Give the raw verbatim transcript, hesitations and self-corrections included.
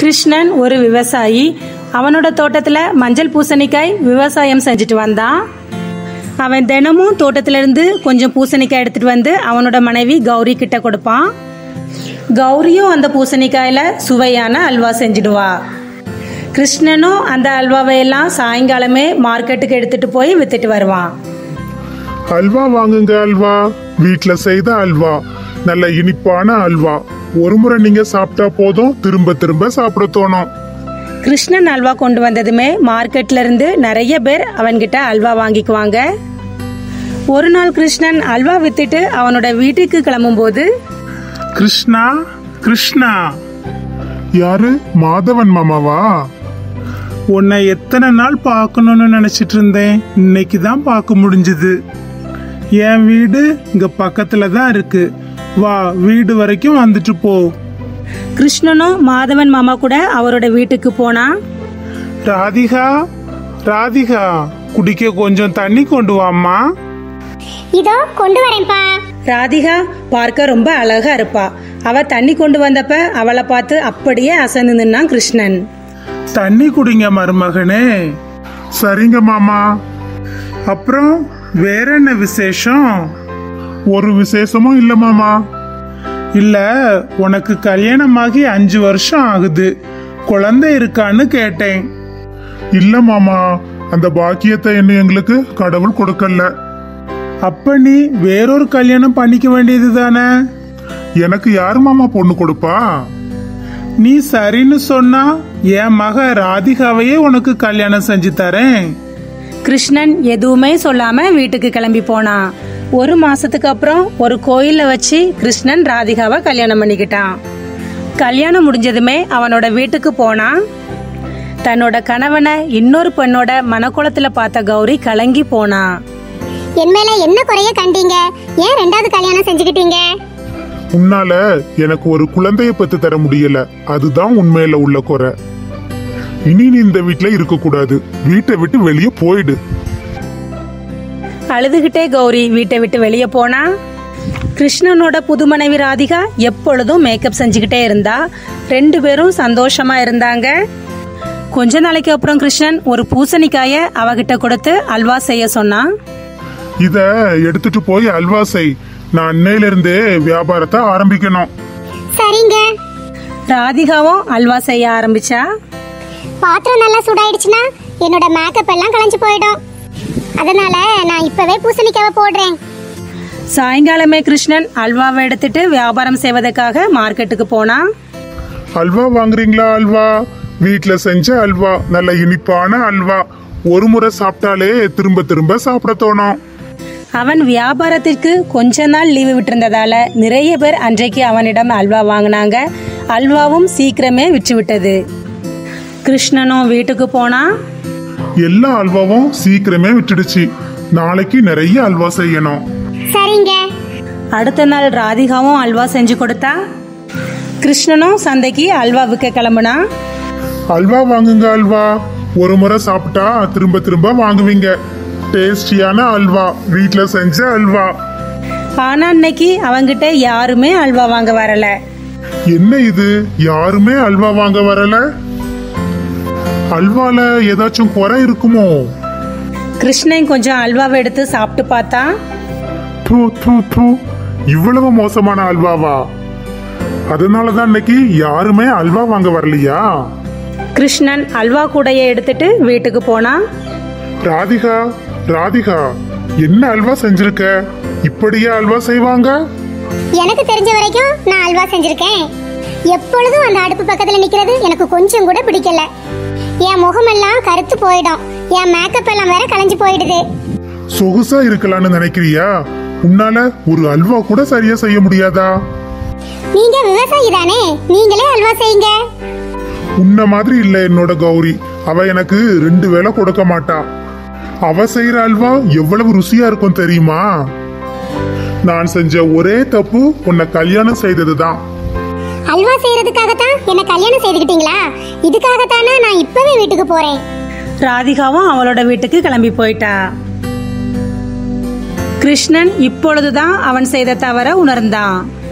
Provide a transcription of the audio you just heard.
கிருஷ்ணன் ஒரு விவசாயி. அவனோட தோட்டத்துல மஞ்சள் பூசணிக்காய் விவசாயம் செஞ்சுட்டு வந்தான். அவன் தினமும் தோட்டத்துல இருந்து கொஞ்சம் பூசணிக்காய் எடுத்துட்டு வந்து அவனோட மனைவி கௌரி கிட்ட கொடுப்பான். கௌரியும் அந்த பூசணிக்காயில சுவையான அல்வா செஞ்சிடுவா. கிருஷ்ணனும் அந்த அல்வாவை எல்லாம் சாயங்காலமே மார்க்கெட்டுக்கு எடுத்துட்டு போய் வித்துட்டு வருவான். அல்வா வாங்குங்க, அல்வா வீட்டுல செய்த அல்வா, நல்ல இனிப்பான அல்வா. ஒரு முறை நீங்க சாப்பிட்டா போதும், திரும்ப திரும்ப சாப்பிட தோணும். கிருஷ்ணன் அல்வா கொண்டு வந்ததுமே மார்க்கெட்ல இருந்து நிறைய பேர் அவன்கிட்ட அல்வா வாங்கிக்குவாங்க. ஒரு நாள் கிருஷ்ணன் அல்வா வித்துட்டு அவனோட வீட்டுக்கு கிளம்பும் போது, கிருஷ்ணா கிருஷ்ணா. யாரு? மாதவன் மாமாவா? உன்னை எத்தனை நாள் பார்க்கணும்னு நினைச்சிட்டு இருந்தேன், இன்னைக்கு தான் பார்க்க முடிஞ்சது. என் வீடு இங்க பக்கத்துல தான் இருக்கு, வா வீடு வரைக்கும் வந்துட்டு போ. கிருஷ்ணனும் மாதவன் மாமா கூட அவரோட வீட்டுக்கு போனா. ராதிகா ராதிகா, குடிக்க கொஞ்சம் தண்ணி கொண்டு வாம்மா. இதோ கொண்டு வரேன்ப்பா. ராதிகா பார்க்க ரொம்ப அழகா இருப்பா. அவ தண்ணி கொண்டு வந்தப்ப அவளை பார்த்து அப்படியே அசந்து நின்னான் கிருஷ்ணன். தண்ணி குடிங்க மருமகனே. சரிங்க மாமா. அப்புறம் வேற என்ன விசேஷம்? ஒரு விசேஷமும் இல்ல மாமா. இல்ல, உனக்கு கல்யாணமாகி அஞ்சு வருஷம் ஆகுது, குழந்தை இருக்கான்னு கேட்டேன். இல்ல மாமா, அந்த பாக்கியத்தை என்ன எங்களுக்கு கடவுள் கொடுக்கல. அப்ப நீ வேறொரு கல்யாணம் பண்ணிக்க வேண்டியது தானே? எனக்கு யாரு மாமா பொண்ணு கொடுப்பா? நீ சரின்னு சொன்னா என் மக ராதிகாவையே உனக்கு கல்யாணம் செஞ்சு தரேன். கிருஷ்ணன் எதுவுமே சொல்லாம வீட்டுக்கு கிளம்பி போனான். ஒரு மாசத்துக்கு அப்புறம் ஒரு கோயில்ல வச்சு கிருஷ்ணன் ராதிகாவை கல்யாணம் பண்ணிக்கிட்டான். கல்யாணம் முடிஞ்சதுமே அவனோட வீட்டுக்கு போனான். தன்னோட கணவனை இன்னொரு பெண்ணோட மனக்குளத்துல பார்த்த கௌரி கலங்கி போனா. என் மேல என்ன குறைய கண்டீங்க? ஏன் ரெண்டாவது கல்யாணம் செஞ்சுக்கிட்டீங்க? உன்னால எனக்கு ஒரு குழந்தைய பெத்து தர முடியல, அதுதான் உண்மையில உள்ள குறை. இனி நீ இந்த வீட்டுல இருக்க கூடாது, வீட்டை விட்டு வெளியே போயிடு. அழுதுகிட்டே கௌரி வீட்டை விட்டு வெளியே போனா. கிருஷ்ணனோட புது மனைவி ராதிகா எப்பொழுதும் மேக்கப் செஞ்சுக்கிட்டே இருந்தா. ரெண்டு பேரும் சந்தோஷமா இருந்தாங்க. கொஞ்ச நாளைக்கு அப்புறம் கிருஷ்ணன் ஒரு பூசணிக்காய அவகிட்ட கொடுத்து அல்வா செய்ய சொன்னான். இத எடுத்துட்டு போய் அல்வா செய், நான் அன்னையில இருந்தே வியாபாரத்தை ஆரம்பிக்கணும். சரிங்க. ராதிகாவும் அல்வா செய்ய ஆரம்பிச்சா. பாத்திரம் நல்லா சூடாயிடுச்சுன்னா என்னோட மேக்கப் எல்லாம் கலைஞ்சு போயிடும், அதனால நான் இப்பவே பூசணிக்காவை போடுறேன். சாயங்காலமே கிருஷ்ணன் அல்வாவை எடுத்துட்டு வியாபாரம் செய்வதற்காக மார்க்கெட்டுக்கு போனா. அல்வா வாங்குறீங்களா? அல்வா வீட்டுல செஞ்ச அல்வா, நல்ல இனிப்பான அல்வா. ஒரு முறை சாப்பிட்டாலே திரும்ப திரும்ப சாப்பிட தோணும். அவன் வியாபாரத்திற்கு கொஞ்ச நாள் லீவு விட்டிருந்ததால நிறைய பேர் அன்றைக்கு அவனிடம் அல்வா வாங்கினாங்க. அல்வாவும் சீக்கிரமே விற்று விட்டது. கிருஷ்ணனும் வீட்டுக்கு போனா. எல்லா அல்வாவும் சீக்கிரமே விட்டுடுச்சு, நாளைக்கு நிறைய அல்வா செய்யணும். சரிங்க. அடுத்த நாள் ராதிகாவும் அல்வா செஞ்சு கொடுத்தா. கிருஷ்ணனும் சந்தைக்கு அல்வா விற்க கிளம்புனா. அல்வா வாங்குங்க, அல்வா ஒரு முறை சாப்பிட்டா திரும்ப திரும்ப வாங்குவீங்க. டேஸ்டியான அல்வா, வீட்டுல செஞ்ச அல்வா. ஆனா இன்னைக்கு அவங்கிட்ட யாருமே அல்வா வாங்க வரல. என்ன இது, யாருமே அல்வா வாங்க வரல? அல்வால ஏதாச்சும் குறை இருக்குமோ? கிருஷ்ணன் கொஞ்சம் அல்வாவை எடுத்து சாப்பிட்டு பார்த்தா. தூ தூ தூ, இவ்வளவு மோசமான அல்வாவா? அதனாலதான் இன்னைக்கு யாருமே அல்வா வாங்க வரலையா? கிருஷ்ணன் அல்வா கூடைய எடுத்துட்டு வீட்டுக்கு போனா. ராதிகா ராதிகா, என்ன அல்வா செஞ்சிருக்க? இப்படியே அல்வா செய்வாங்க? எனக்கு தெரிஞ்ச வரைக்கும் நான் அல்வா செஞ்சிருக்கேன். எப்பொழுதும் அந்த அடுப்பு பக்கத்துல நிக்கிறது எனக்கு கொஞ்சம் கூட பிடிக்கல. என் முகமெல்லாம் கருத்து போயிடும், என் மேக்கப் எல்லாம் வேற கலைஞ்சு போயிடுது. சொகுசா இருக்கலாம்னு நினைக்கிறியா? உன்னால ஒரு அல்வா கூட சரியா செய்ய முடியாதா? நீங்க விவசாயி தானே, நீங்களே அல்வா செய்யுங்க. உன்ன மாதிரி இல்ல என்னோட கௌரி, அவ எனக்கு ரெண்டு வேளை கொடுக்க மாட்டா. அவ செய்யற அல்வா எவ்வளவு ருசியா இருக்கும் தெரியுமா? நான் செஞ்ச ஒரே தப்பு உன்னை கல்யாணம் செய்ததுதான். அல்வா செய்யறதுக்காகத்தான் என்ன கல்யாணம் செய்துக்கிட்டீங்களா? இதுக்காகத்தானே நான் இப்பவே வீட்டுக்கு போறேன். ராதிகாவும் அவளோட வீட்டுக்கு கிளம்பி போயிட்டா. கிருஷ்ணன் இப்பொழுதுதான் அவன் செய்த தவற உணர்ந்தான்.